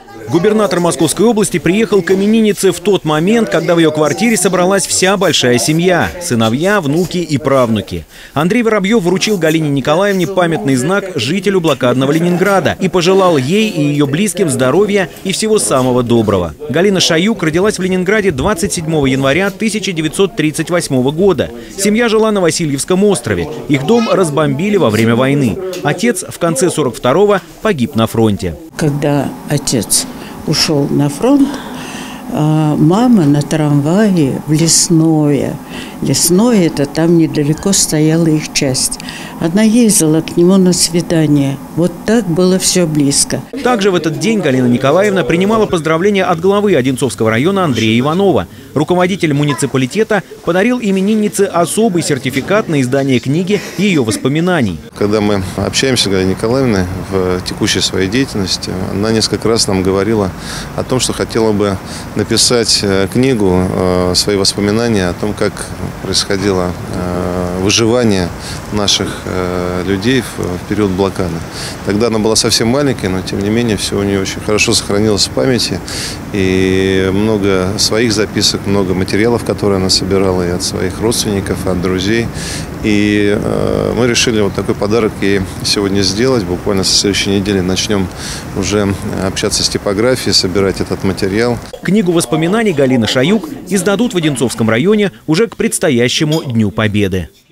Губернатор Московской области приехал к имениннице в тот момент, когда в ее квартире собралась вся большая семья – сыновья, внуки и правнуки. Андрей Воробьев вручил Галине Николаевне памятный знак жителю блокадного Ленинграда и пожелал ей и ее близким здоровья и всего самого доброго. Галина Шаюк родилась в Ленинграде 27 января 1938 года. Семья жила на Васильевском острове. Их дом разбомбили во время войны. Отец в конце 42-го погиб на фронте. Когда отец ушел на фронт, мама на трамвае в Лесное. Лесное – это там недалеко стояла их часть. Она ездила к нему на свидание. Вот так было все близко. Также в этот день Галина Николаевна принимала поздравления от главы Одинцовского района Андрея Иванова. Руководитель муниципалитета подарил имениннице особый сертификат на издание книги ее воспоминаний. Когда мы общаемся с Галиной Николаевной в текущей своей деятельности, она несколько раз нам говорила о том, что хотела бы написать книгу, свои воспоминания о том, как происходило выживание наших людей в период блокады. Тогда она была совсем маленькой, но тем не менее все у нее очень хорошо сохранилось в памяти. И много своих записок, много материалов, которые она собирала и от своих родственников, и от друзей. И мы решили вот такой подарок ей сегодня сделать. Буквально со следующей недели начнем уже общаться с типографией, собирать этот материал. Книгу воспоминаний Галины Шаюк издадут в Одинцовском районе уже к предстоящему Дню Победы.